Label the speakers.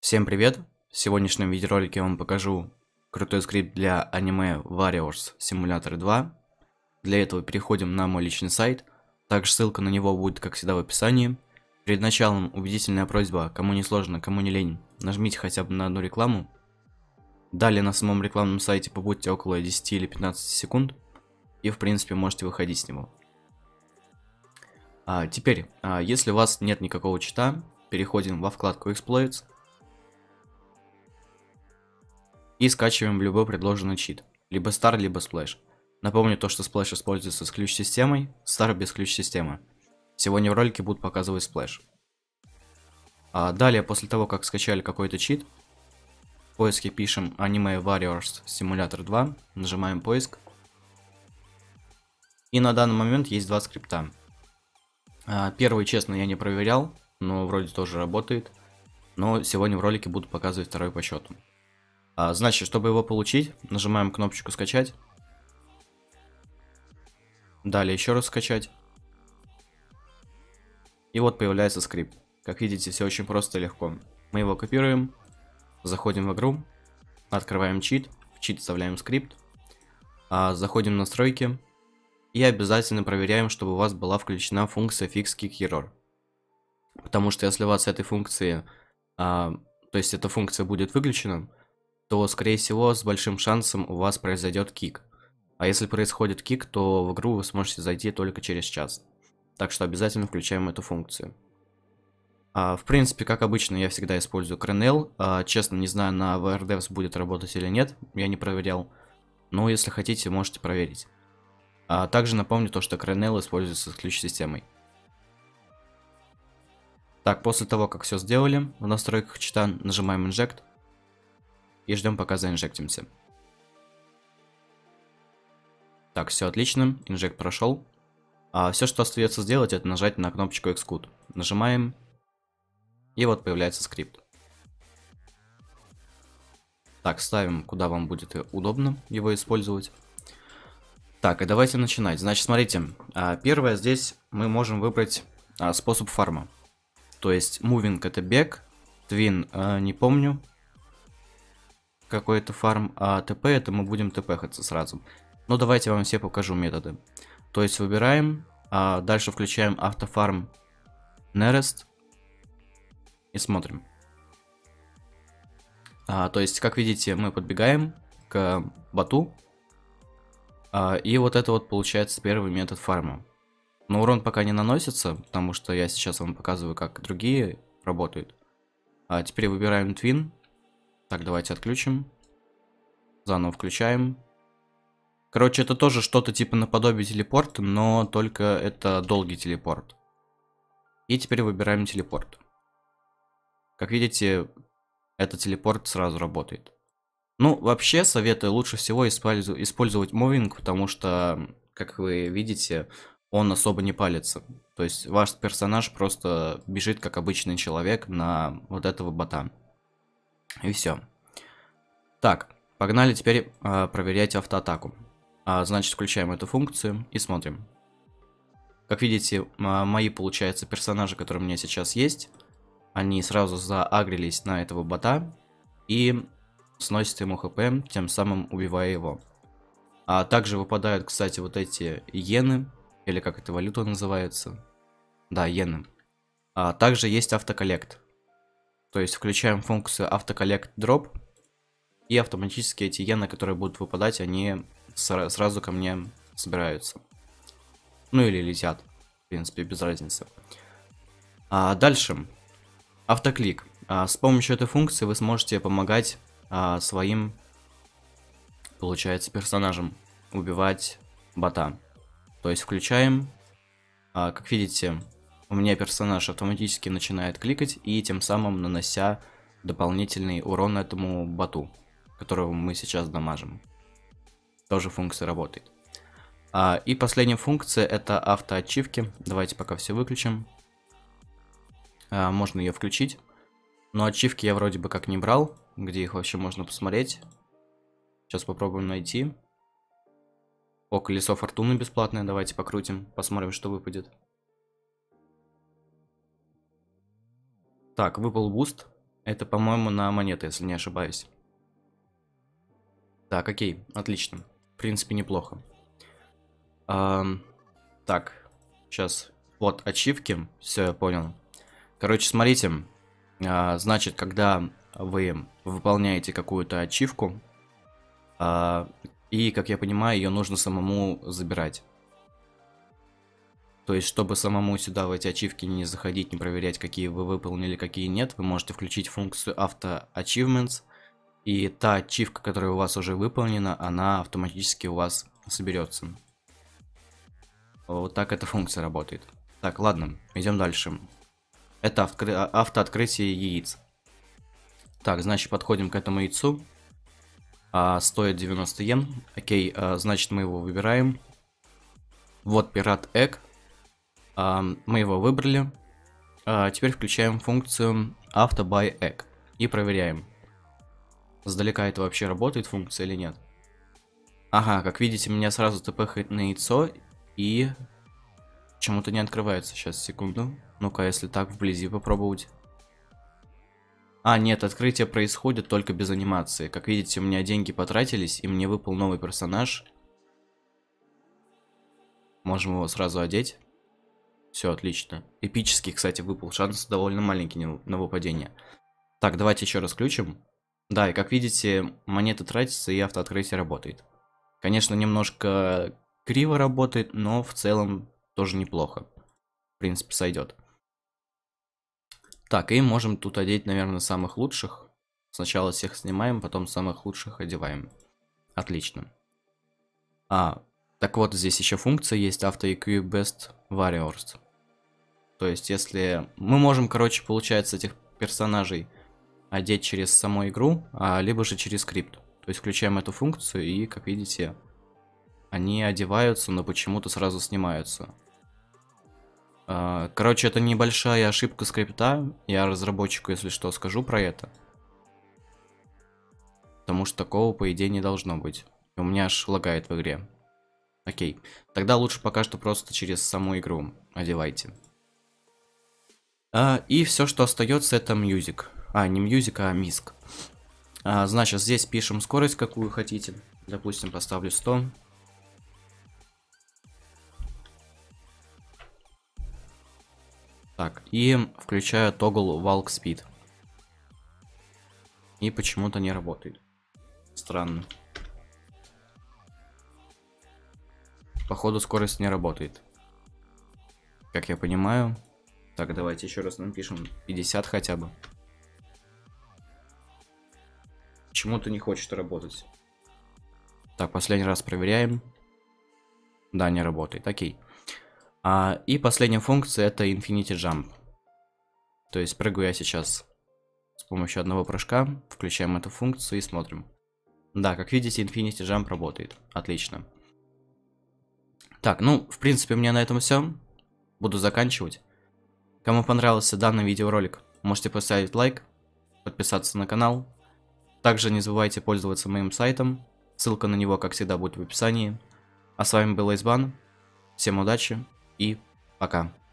Speaker 1: Всем привет! В сегодняшнем видеоролике я вам покажу крутой скрипт для аниме Warriors Simulator 2. Для этого переходим на мой личный сайт. Также ссылка на него будет, как всегда, в описании. Перед началом убедительная просьба, кому не сложно, кому не лень, нажмите хотя бы на одну рекламу. Далее на самом рекламном сайте побудьте около 10 или 15 секунд. И в принципе можете выходить с него. Теперь, если у вас нет никакого чита, переходим во вкладку Exploits. И скачиваем любой предложенный чит. Либо Star, либо Splash. Напомню то, что Splash используется с ключ-системой, Star без ключ-системы. Сегодня в ролике буду показывать Splash. Далее, после того, как скачали какой-то чит, в поиске пишем Anime Warriors Simulator 2, нажимаем поиск. И на данный момент есть два скрипта. Первый, честно, я не проверял, но вроде тоже работает. Но сегодня в ролике буду показывать второй по счету. Значит, чтобы его получить, нажимаем кнопочку «Скачать». Далее еще раз «Скачать». И вот появляется скрипт. Как видите, все очень просто и легко. Мы его копируем, заходим в игру, открываем чит, в чит вставляем скрипт, заходим в настройки и обязательно проверяем, чтобы у вас была включена функция Fix Kick Error. Потому что если у вас этой функции, то есть эта функция будет выключена, то, скорее всего, с большим шансом у вас произойдет кик. А если происходит кик, то в игру вы сможете зайти только через час. Так что обязательно включаем эту функцию. В принципе, как обычно, я всегда использую CRNL. Честно, не знаю, на VRDevs будет работать или нет, я не проверял. Но если хотите, можете проверить. Также напомню то, что CRNL используется с ключ-системой. Так, после того, как все сделали, в настройках чита нажимаем Inject. И ждем, пока заинжектимся. Так, все отлично. Инжект прошел. Все, что остается сделать, это нажать на кнопочку Xcode. Нажимаем. И вот появляется скрипт. Так, ставим, куда вам будет удобно его использовать. Так, и давайте начинать. Значит, смотрите. Первое, здесь мы можем выбрать способ фарма. То есть, moving это бег. Twin не помню. Какой-то фарм, а ТП это мы будем ТПхаться сразу. Но давайте я вам все покажу методы. То есть выбираем, дальше включаем автофарм Nearest и смотрим. То есть, как видите, мы подбегаем к боту, и вот это вот получается первый метод фарма. Но урон пока не наносится, потому что я сейчас вам показываю, как другие работают. Теперь выбираем Twin. Так, давайте отключим. Заново включаем. Короче, это тоже что-то типа наподобие телепорта, но только это долгий телепорт. И теперь выбираем телепорт. Как видите, этот телепорт сразу работает. Ну, вообще, советую лучше всего использовать мувинг, потому что, как вы видите, он особо не палится. То есть ваш персонаж просто бежит, как обычный человек, на вот этого бота. И все. Так, погнали теперь проверять автоатаку. Значит, включаем эту функцию и смотрим. Как видите, мои, получается, персонажи, которые у меня сейчас есть, они сразу заагрились на этого бота и сносят ему хп, тем самым убивая его. Также выпадают, кстати, вот эти иены, или как эта валюта называется. Да, иены. Также есть автоколлект. То есть включаем функцию автоколлект дроп. И автоматически эти иены, которые будут выпадать, они сразу ко мне собираются. Ну или летят. В принципе, без разницы. Дальше. Автоклик. С помощью этой функции вы сможете помогать своим, получается, персонажам убивать бота. То есть включаем. Как видите, у меня персонаж автоматически начинает кликать и тем самым нанося дополнительный урон этому боту, которого мы сейчас дамажим. Тоже функция работает. И последняя функция это автоачивки. Давайте пока все выключим. Можно ее включить. Но ачивки я вроде бы как не брал. Где их вообще можно посмотреть? Сейчас попробуем найти. О, колесо фортуны бесплатное. Давайте покрутим. Посмотрим, что выпадет. Так, выпал буст. Это, по-моему, на монеты, если не ошибаюсь. Так, окей, отлично. В принципе, неплохо. Так, сейчас. Вот, ачивки. Все, я понял. Короче, смотрите. Значит, когда вы выполняете какую-то ачивку, и, как я понимаю, ее нужно самому забирать. То есть, чтобы самому сюда в эти ачивки не заходить, не проверять, какие вы выполнили, какие нет, вы можете включить функцию Auto Achievements, и та ачивка, которая у вас уже выполнена, она автоматически у вас соберется. Вот так эта функция работает. Так, ладно, идем дальше. Это автооткрытие яиц. Так, значит, подходим к этому яйцу. Стоит 90 йен. Окей, значит, мы его выбираем. Вот пират Egg. Мы его выбрали. Теперь включаем функцию Auto Buy Egg. И проверяем. Сдалека это вообще работает функция или нет. Ага, как видите, меня сразу тпхает на яйцо. И почему-то не открывается. Сейчас, секунду. Ну-ка, если так вблизи попробовать. Нет, открытие происходит только без анимации. Как видите, у меня деньги потратились, и мне выпал новый персонаж. Можем его сразу одеть. Все, отлично. Эпический, кстати, выпал. Шанс довольно маленький на выпадение. Так, давайте еще раз включим. Да, и как видите, монеты тратятся, и автооткрытие работает. Конечно, немножко криво работает, но в целом тоже неплохо. В принципе, сойдет. Так, и можем тут одеть, наверное, самых лучших. Сначала всех снимаем, потом самых лучших одеваем. Отлично. Так вот, здесь еще функция есть Auto EQ Best Warriors. То есть, если... Мы можем, короче, получается, этих персонажей одеть через саму игру, либо же через скрипт. То есть, включаем эту функцию, и, как видите, они одеваются, но почему-то сразу снимаются. Короче, это небольшая ошибка скрипта. Я разработчику, если что, скажу про это. Потому что такого, по идее, не должно быть. И у меня аж лагает в игре. Окей. Тогда лучше пока что просто через саму игру одевайте. И все, что остается, это music. Не music, а misc. Значит, здесь пишем скорость, какую хотите. Допустим, поставлю 100. Так, и включаю toggle walk speed. И почему-то не работает. Странно. Походу, скорость не работает. Как я понимаю. Так, давайте еще раз напишем 50 хотя бы. Почему-то не хочет работать. Так, последний раз проверяем. Да, не работает. Окей. И последняя функция это Infinity Jump. То есть прыгаю я сейчас с помощью одного прыжка. Включаем эту функцию и смотрим. Да, как видите, Infinity Jump работает. Отлично. Так, ну, в принципе, у меня на этом все. Буду заканчивать. Кому понравился данный видеоролик, можете поставить лайк, подписаться на канал. Также не забывайте пользоваться моим сайтом. Ссылка на него, как всегда, будет в описании. А с вами был Эйсбан. Всем удачи и пока.